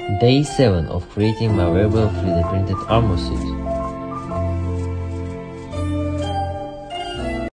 Day 7 of creating my wearable 3D printed armor suit.